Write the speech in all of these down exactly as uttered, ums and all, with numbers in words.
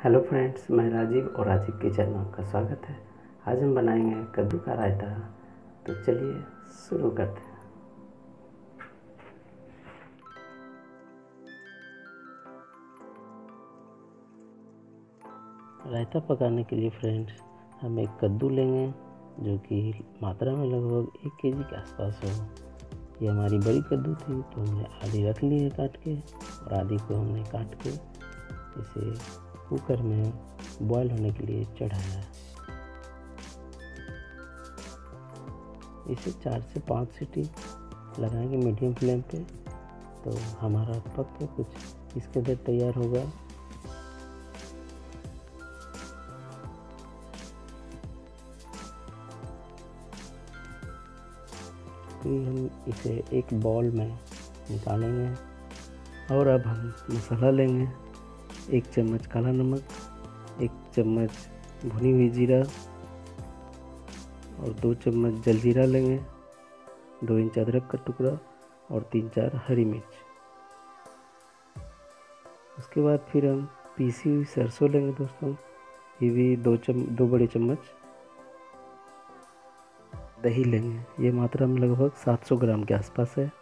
Hello friends, मैं राजीव और Rajiv kitchen में आपका स्वागत है। आज हम बनाएंगे कद्दू का रायता। तो चलिए शुरू करते हैं। रायता पकाने के लिए फ्रेंड्स हम एक कद्दू लेंगे जो कि मात्रा में लगभग एक केजी के आसपास हो। ये हमारी बड़ी कद्दू थी तो हमने आधी रख ली है काट के, और आधी को हमने काट के इसे कुकर में बॉयल होने के लिए चढ़ाया। इसे चार से पाँच सीटी लगाएंगे मीडियम फ्लेम पे, तो हमारा पक के कुछ इसके अंदर तैयार होगा। फिर हम इसे एक बाउल में निकालेंगे और अब हम मसाला लेंगे। एक चम्मच काला नमक, एक चम्मच भुनी हुई जीरा और दो चम्मच जलजीरा लेंगे, दो इंच अदरक का टुकड़ा और तीन चार हरी मिर्च। उसके बाद फिर हम पीसी हुई सरसों लेंगे दोस्तों, ये भी दो चम दो बड़े चम्मच। दही लेंगे, ये मात्रा में लगभग सात सौ ग्राम के आसपास है।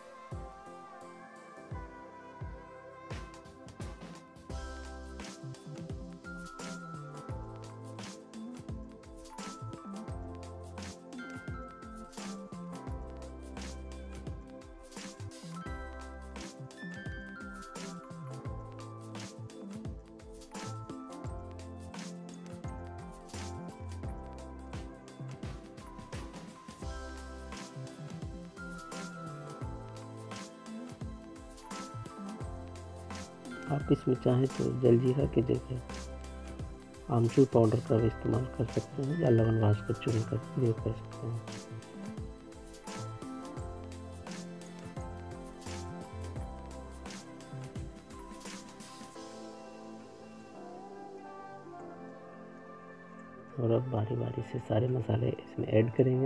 आप इसमें चाहें तो जलजीरा की जगह आमचूर पाउडर का भी इस्तेमाल कर सकते हैं या लवणवास को चुन कर प्रयोग कर सकते हैं। और अब बारी बारी से सारे मसाले इसमें ऐड करेंगे।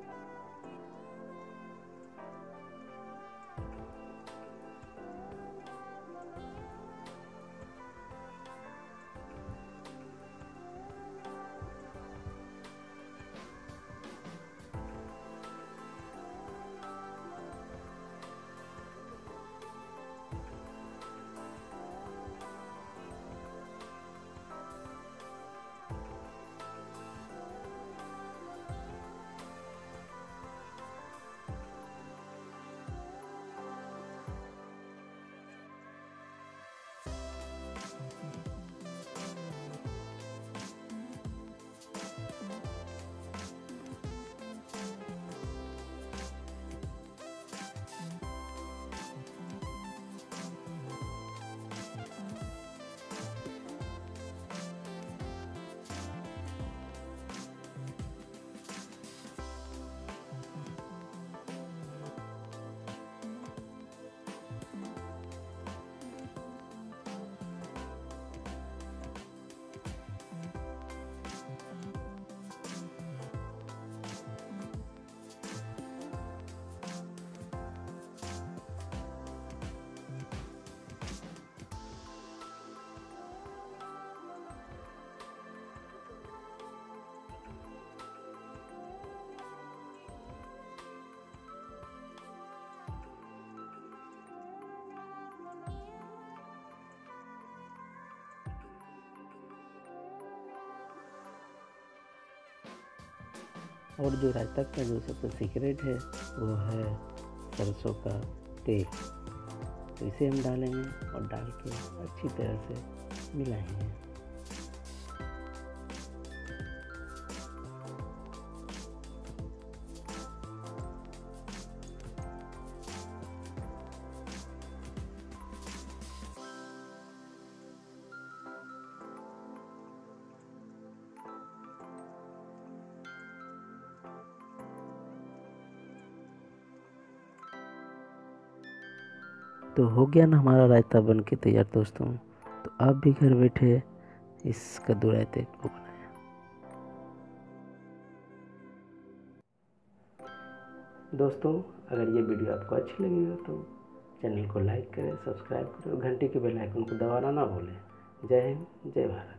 और जो रायता का जो सबसे सीक्रेट है वो है सरसों का तेल। तो इसे हम डालेंगे और डाल के अच्छी तरह से मिलाएंगे। तो हो गया ना हमारा रायता बन के तैयार दोस्तों। तो आप भी घर बैठे इस कद्दू रायते को बनाएं। दोस्तों, अगर ये वीडियो आपको अच्छी लगी हो तो चैनल को लाइक करें, सब्सक्राइब करें और घंटे के बेल आइकन को दबाना ना भूलें, जय हिंद, जय भारत।